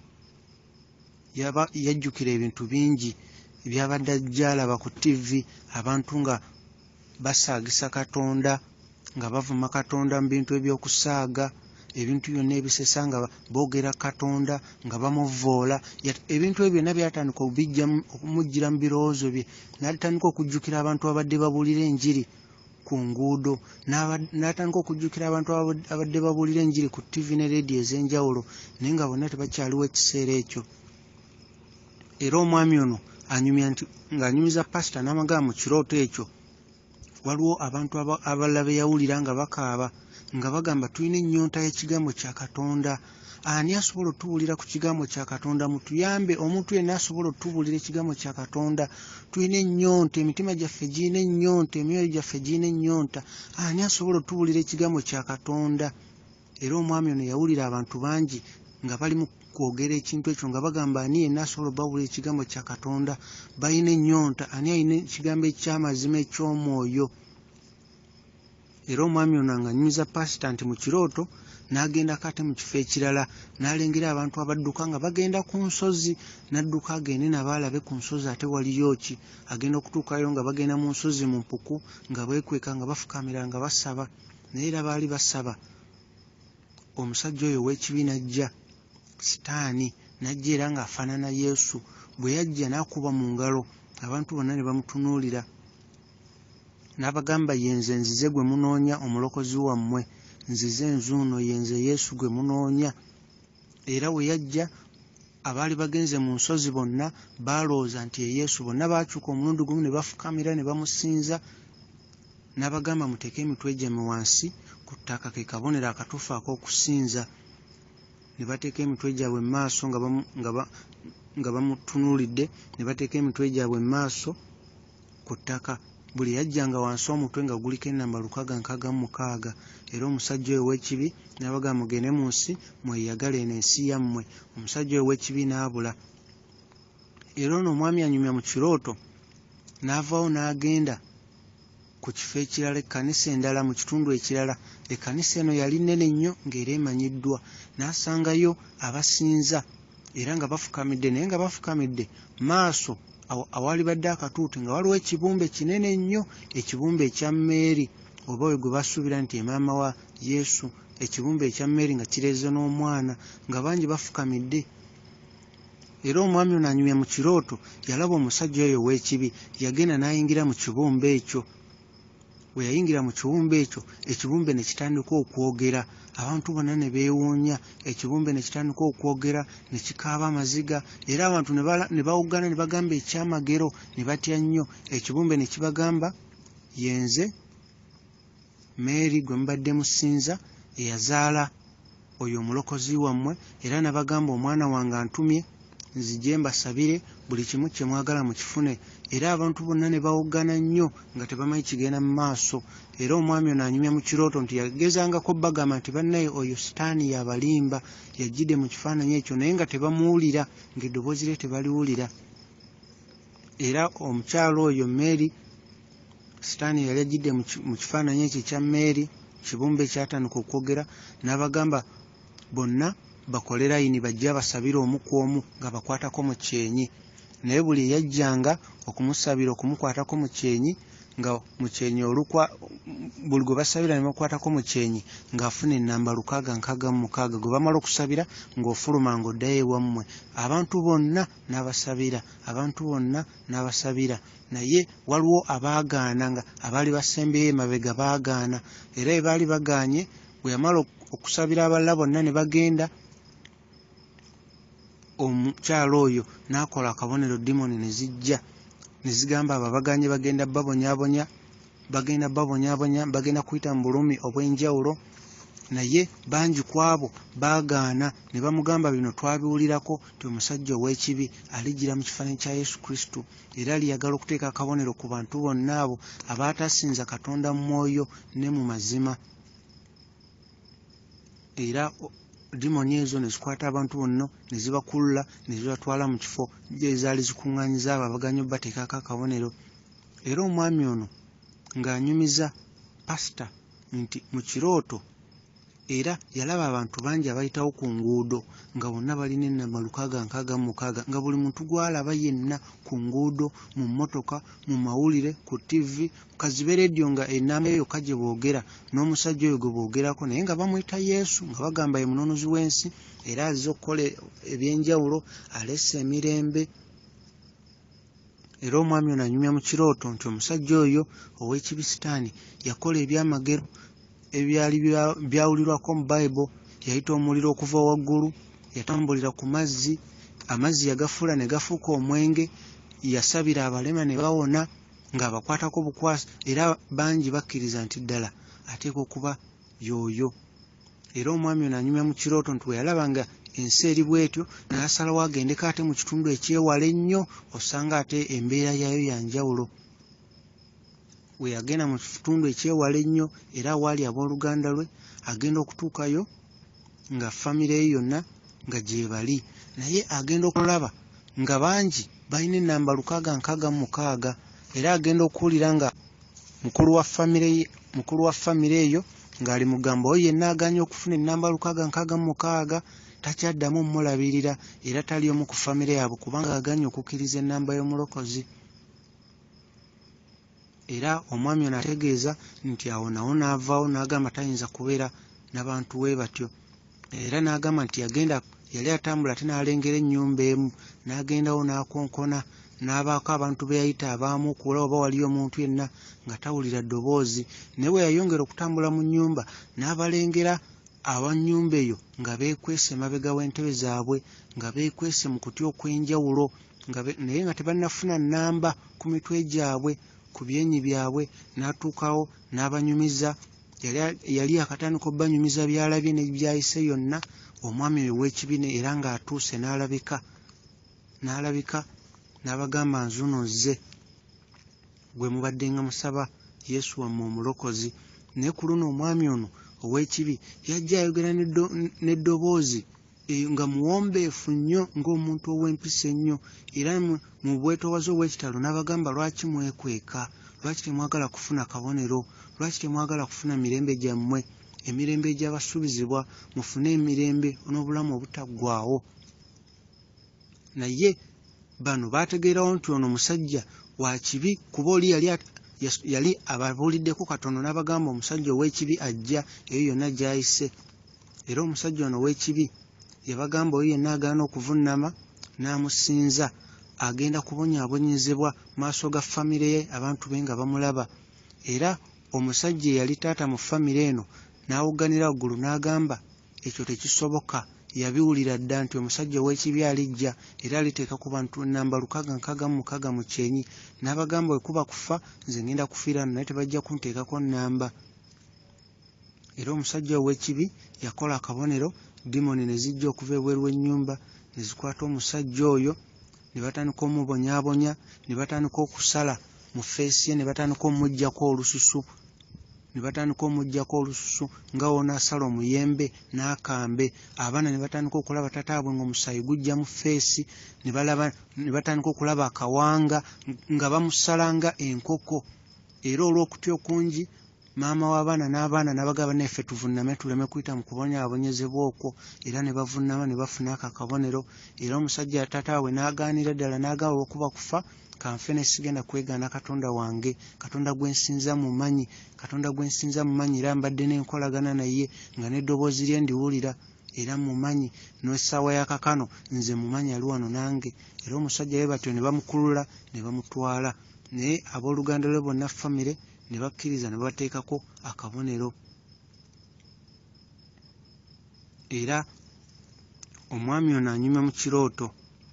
yajjukira ebintu bingi byabadde ajja alaba ku ttivi, abantu nga basaagisa Katonda, nga bavuma Katonda mu bintu eby'okusaaga, ebintu byonna ebisesa nga boogera Katonda, nga bamuvvoola. Ebintu ebyo byonna byatandika okumujjira mu birowoozo bye, n'atandika okujjukira abantu abadde babuulira enjiri ku nguudo, n'atandika okujjukira abantu abadde babuulira enjiri ku ttivi ne leediyo ez'enjawulo, naye nga bonna tebakyaliwo ekiseera ekyo. Era omwami ono anyumya nti ng'anyumiza pasita n'amagamba mu kirooto ekyo waliwo abantu abalala be yawulira nga bakaaba nga bagamba tulina ennyonta y'ekigambo kya Katonda. Ani asobola otubuulira ku kigambo kya Katonda? Mutuyambe, omuntu yenna asobola otubuulira ekigambo kya Katonda. Tulina ennyonta, emitima gyaffe giyina ennyonta, emyoyo gyaffe giyina ennyonta. Ani asobola otubuulira ekigambo kya Katonda? Era omwami ono yawulira abantu bangi nga bali mu kwogera ekintu ekyo, nga bagamba ani yenna asobola obabuulira ekigambo kya Katonda? Balina ennyonta, ani alina ekigambo eky'amazima eky'omwoyo? Era omwami ono ng'anyumiza pasita nti mu kirooto n'agendako ate mu kifo ekirala, n'alengera abantu abadduka nga bagenda ku nsozi, n'adduka agende nabo alabe ku nsozi ate waliyo ki. Agenda okutuukayo nga bagenda mu nsozi mu mpuku, nga beekweka nga bafukamira nga basaba. Naye era baali basaba, omusajja oyo ow'ekibi n'ajja, Sitaani n'ajja era ng'afaanana Yesu. Bwe yajja n'akuba mu ngalo, abantu bonna ne bamutunuulira, n'abagamba yenze nzize gwe munoonya, omulokozi wammwe, nzize nzuuno, yenze Yesu gwe munoonya. Era we yajja abaali bagenze mu nsozi bonna baalowooza nti ye Yesu. Bonna baakyuka omulundi gumu ne bafukamira ne bamusinza, n'abagamba muteeke emitwe gyammwe wansi ku ttaka, ke kabonero akatuufu ak'okusinza. Ne bateeka emitwe gyabwe mu maaso nga bamutunuulidde, ne bateeka emitwe gyabwe mu maaso ku ttaka buli yajjanga wansi omutwe nga guliko ennamba lukaaga nkaaga mu mukaaga. Era omusajja oyo w'ekibi n'abaga mugende mu nsi mweyagale eno ensi yammwe. Omusajja oyo w'ekibi n'abula. Era ono omwami anyumya mu kirooto n'avaawo n'agenda ku kifo ekirala, ekkanisa endala mu kitundu ekirala. Ekkanisa eno yali nnene nnyo ng'era emanyiddwa. N'asangayo abasinza era nga bafukamidde, naye nga bafukamidde maaso awali badde akatuuti nga waliwo ekibumbe kinene nnyo, ekibumbe ekya Mary oba we gwe basuubira nti ye maama wa Yesu. Ekibumbe ekya Mary nga kireeze n'omwana nga bangi bafukamidde. Era omwami ono anyumya mu kirooto yalaba omusajja oyo w'ekibi, yagenda n'ayingira mu kibumbe ekyo. Bwe yayingira mu kibumbe ekyo, ekibumbe ne kitandika okwogera. Abantu bonna ne beewuunya, ekibumbe ne kitandika okwogera, ne kikaaba amaziga, era abantu ne bawugana ne bagamba ekyamagero, ne batya nnyo. Ekibumbe ne kibagamba, yenze Mary gwe mubadde musinza eyazaala oyo omulokozi wammwe, era nabagamba omwana wange antumye nzije mbasabire buli kimu kye mwagala mu kifune. Era abantu bonna ne bawugana nnyo nga tebamanyi kigenda mu maaso. Era omwami ono anyumya mu kirooto nti yagezangako bagamba nti bannaye oyo sitaani yabalimba, yajjidde mu kifaananyi ekyo naye nga tebamuwulira, ng'eddoboozi lye tebaliwulira. Era omukyalo oyo Mary, sitaani yali ajjidde mu kifaananyi ekyo ekya Mary, kibumbe kyatandika okwogera, n'abagamba bonna bakole layini bajja basabire omu ku omu nga bakwatako mu kyenyi. Naye buli yajjanga okumusabira okumukwatako mu kyenyi nga mu kyenyi olukwa buli gwe basabira ne bakwatako mu kyenyi ng'afuna ennamba lukaaga nkaaga mu mukaaga. Gwe bamala okusabira ng'ofuluma ng'oddayo ewammwe. Abantu bonna n'abasabira, abantu bonna n'abasabira. Naye waliwo abaagaana nga abaali basembeyo emabega baagaana. Era bwe baali bagaanye, bwe yamala okusabira abalala bonna ne bagenda, omukyalo oyo n'akola akabonero, dimoni ne zijja ne zigamba abo abaganye bagenda babonyaabonya, bagenda babonyaabonya, bagenda kuyita mu bulumi obw'enjawulo. Naye bangi ku abo baagaana ne bamugamba bino twabiwulirako nti omusajja ow'ekibi alijjira mu kifaananyi kya Yesu Kristo, era aliyagala okuteeka akabonero ku bantu bonna abo abaatasinza Katonda mu mwoyo ne mu mazima. Era dimoni ezo ne zikwata abantu bonna ne zibakulula ne zibatwala mu kifo ezaali zikuŋŋaanyiza abo abaganya obbateekako akabonero. Era omwami ono ng'anyumiza pasita nti mu kirooto era yalaba abantu bangi abayitawo ku nguudo nga bonna balina ennamba lukaaga nkaaga mu mukaaga, nga buli muntu gw'alaba yenna ku nguudo, mu mmotoka, mu mawulire, ku ttivi, ku kazibe leediyo nga ennamba eyo kagye boogera n'omusajja oyo gwe boogerako, naye nga bamuyita Yesu nga bagamba ye mununuzi w'ensi era azze okukola ebyenjawulo, aleese emirembe. Era omwami ono anyumya mu kirooto nti omusajja oyo ow'ekibi sitaani yakola ebyamagero ebyali byawulirwako mu Bayibuli. Yayita omuliro okuva waggulu, yatambulira ku mazzi, amazzi yagafuula ne gafuuka omwenge, yasabira abalema ne bawona ng'abakwatako bukwasi, era bangi bakkiriza nti ddala ateeka okuba y'oyo. Era omwami ono anyumya mu kirooto nti bwe yalaba nga ensi eri bw'etyo n'asalawo agendeko ate mu kitundu ekyewala ennyo, osanga ate embeera yaayo ya njawulo. We yagenda mu kitundu ekyewala ennyo era waali abooluganda lwe, agenda okutuukayo nga famire ye yonna nga gye bali, naye agenda okulaba nga bangi balina ennamba lukaaga nkaaga mu mukaaga. Era agenda okuwulira nga mukulu wa famire mukulu wa famire eyo ng'ali mugamba oyo yenna aganye okufuna ennamba lukaaga nkaaga mu mukaaga takyaddamu mmulabirira, era tali omu ku famire yaabwe kubanga aganye okukkiriza ennamba y'omulokozi. Era omwami ono ategeeza nti awo nawo n'avaawo n'agamba tayinza kubeera n'abantu we batyo. Era n'agamba nti yagenda yali atambula ate n'alengera ennyumba emu, n'agendawo n'akonkona, n'abaako abantu be yayita abaamu okulaba oba waliyo omuntu yenna nga tawulira ddoboozi. Naye bwe yayongera okutambula mu nnyumba n'abalengera abannyumba eyo nga beekwese emabega w'entebe zaabwe, nga beekwese mu kutya okw'enjawulo, naye nga tebannafuna nnamba ku mitwe gyabwe, ku byenyi byabwe. N'atuukawo n'abanyumiza, yali akatandika obbanyumiza byalabye ne byayise yonna. Omwami we w'ekibi era ng'atuuse n'alabika n'alabika n'abagamba nzunozze. gwe mubadde nga musaba Yesu wammwe omulokozi. Naye ku luno omwami ono ow'ekibi yajja ayogera n'eddoboozi nga muwombeefu nnyo ng'omuntu ow'empisa ennyo, era mu bwetoowaze obw'ekitalo n'abagamba lwaki mwekweka, lwaki temwagala kufuna kabonero, lwaki temwagala kufuna mirembe gyammwe, emirembe egy'abasubizibwa, mufune emirembe n'obulamu obutaggwaawo. Naye bano baategeerawo nti ono musajja wa kibi, kuba oli yali yali ababuuliddeko katono n'abagamba omusajja ow'ekibi ajja eyo yonna gy'ayise. Era omusajja ono ow'ekibi yabagamba oyo yenna agaana okuvunnama n'amusinza agenda kubonyaabonyezebwa maaso ga famire ye, abantu be nga bamulaba. Era omusajja eyali taata mu famire eno n'awogganira waggulu n'agamba ekyo tekisoboka. Yabiwulira dda nti omusajja ow'ekibi alijja era aliteeka ku bantu nnamba lukaga nkaga mu mukaga mu kyenyi. N'abagamba bwe kuba kufa nze ngenda kufiira naye tebajja kunteekako nnamba. Era omusajja ow'ekibi yakola akabonero, dimoni ne zijja okuva ebweru w'ennyumba ne zikwata omusajja oyo ne batandika omubonyaabonya, ne batandika okusala mu feesi ye, ne batandika omuggyako olususu ne batandika omuggyako olususu nga wona asala omuyembe n'akambe. Abaana ne batandika okulaba tataabwe ng'omusaayi gujja mu feesi, ne balaba ne batandika okulaba akawanga nga bamusala nga enkoko. Era olw'okutya okungi maama w'abaana n'abaana n'abagamba naffe tuvunname tuleme kuyita mu kubonyaabonyezebwa okwo, era ne bavunnama ne bafuna ako akabonero. Era omusajja tataabwe n'agaanira ddala n'agamba okuba kufa kanfe ne sigenda kwegaana Katonda wange, Katonda gwe nsinza mumanyi, Katonda gwe nsinza mumanyi, era mbadde n'enkolagana naye nga n'eddoboozi lye ndiwulira era mumanyi, n'essaawa y'akakano nze mumanyi ali wano nange. Era omusajja we batyo ne bamukulula ne bamutwala, naye abooluganda lwe bonna famire ne bakkiriza ne bateekako akabonero. Era omwami ono anyumya mu kirooto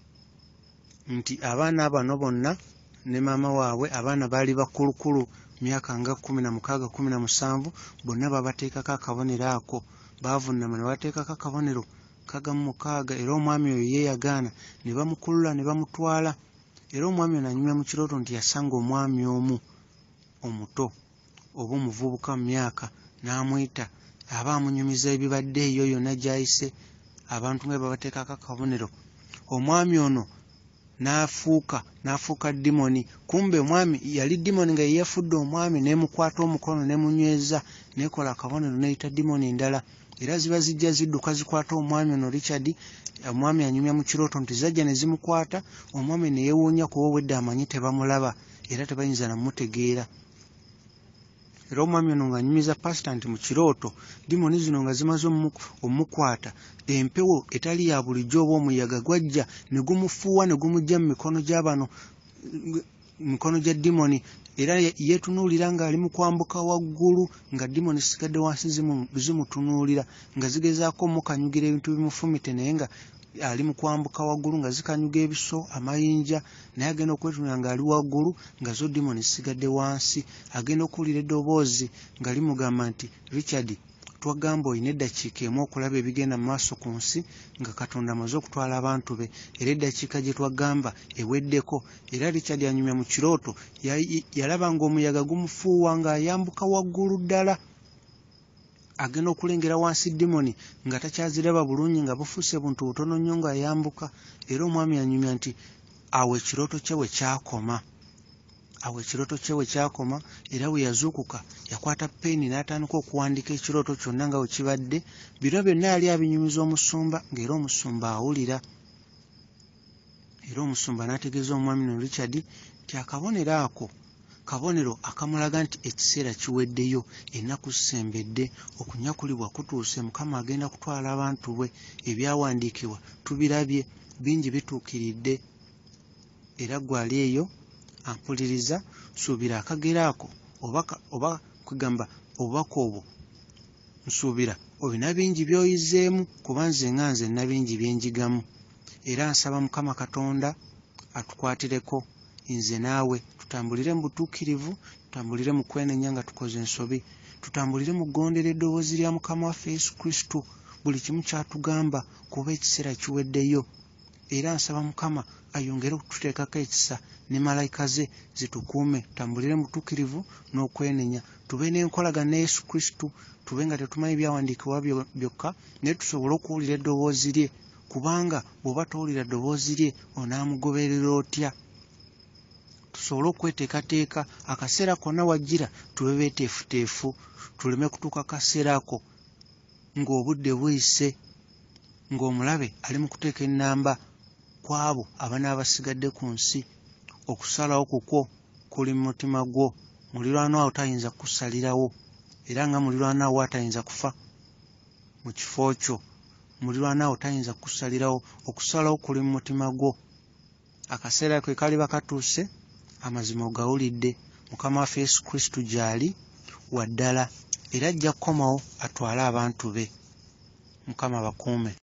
nti abaana bano bonna ne maama waabwe, abaana baali bakulukulu myaka nga kumi na mukaaga kumi na musanvu, bonna babateekako akabonero ako. Baavunnama ne bateekako akabonero kaga mu mukaaga. Era omwami oyo ye yagaana ne bamukulula ne bamutwala. Era omwami ono anyumya mu kirooto nti yasanga omwami omu omuto oba omuvubuka mu myaka n'amwyita aba amunyumiza ebibadde eyo yonna gy'ayise, abantu nga babateekako akabonero. Omwami ono n'afuuka n'afuuka dimoni. Kumbe omwami yali dimoni nga ye yafudde omwami n'emukwata omukono n'emunyweza n'ekola akabonero n'eyita dimoni endala. Era ziba zijja zidduka zikwata omwami ono Richard. Omwami anyumya mu kirooto nti zajja ne zimukwata, omwami ne yeewuunya kuba obwedda amanyi tebamulaba era tebayinza namutegeera. Era omwami ono ng'anyumiza pasita nti mu kirooto dimoni zino nga zimaze omukwata, empewo etali ya bulijjo oba omuyaga gwajja ne gumufuuwa ne gumujja mu mikono gy'abano, mikono gya dimoni. Era yeetunuulira ng'ali mu kwambuka waggulu nga dimoni zisigadde wansi zimutunuulira nga zigezaako omukanyugira ebintu bimufumite, naye nga ali mu kwambuka waggulu nga zikanyuga ebiso amayinja, naye agenda okwetunula ng'ali waggulu nga zo dimoni zisigadde wansi. Agenda okuwulira eddoboozi nga limugamba nti Richard, twagamba olina eddakiika emu okulaba ebigenda mu maaso ku nsi nga Katonda amaze okutwala abantu be, era eddakiika gye twagamba eweddeko. Era Richard anyumya mu kirooto yalaba ng'omuyaga gumufuuwa ng'ayambuka waggulu ddala, agenda okulengera wansi dimoni nga takyaziraba bulungi nga bufuuse buntu butono nnyo ng'ayambuka. Era omwami anyumya nti awo ekirooto kye we kyakoma. Awo ekirooto kye we kyakoma era bwe yazuukuka yakwata peeni n'atandika okuwandiika ekirooto kyonna nga bwe kibadde. Bino byonna yali abinyumiza omusumba ng'era omusumba awulira. Era omusumba n'ategeeza omwami no Richard nti akabonero ako kabonero akamulaga nti ekiseera kiweddeyo, ennaku zisembedde, okunyakulibwa kutuuse, Mukama agenda kutwala abantu bwe, ebyawandiikibwa tubirabye, bingi bituukiridde. Era gwali eyo ampuliriza, nsuubira akagero ako oba oba kugamba obubaka obwo, nsuubira olina bingi by'oyizeemu kuba nze nga nze nna bingi byenjigamu. Era nsaba Mukama Katonda atukwatireko nze naawe, tutambulire mu butuukirivu, tutambulire mu kwenenya nga tukoze ensobi, tutambulire mu ggondera eddoboozi lya Mukama waffe Yesu Kristo buli kimu kyatugamba, kuba ekiseera kiweddeyo. Era nsaba Mukama ayongere okututeekako ekisa ne malayika ze zitukuume, tutambulire mu butuukirivu n'okwenenya, tube n'enkolagana ne Yesu Kristo, tube nga tetumanyi byawandiikibwa byokka naye tusobole okuwulira eddoboozi lye, kubanga bw'oba towulira ddoboozi lye onaamugoberera otya? Tusobole okweteekateeka akaseera konna wajjira tube beeteefuteefu, tuleme kutuuka kaseera ako ng'obudde buyise, ng'omulabe ali mu kuteeka ennamba ku abo abanaaba basigadde ku nsi. Okusalawo kukwo kuli mu mutima gwo, muliraanwa wo tayinza kusalirawo, era nga muliraanwa wo atayinza kufa mu kifo kyo, muliraanwa wo tayinza kusalirawo. Okusalawo kuli mu mutima gwo. Akaseera kwe kaliba katuuse, amazima ogawulidde. Mukama waffe Yesu Kristo gy'ali wa ddala, era ajja kukomawo atwale abantu be. Mukama bakuume.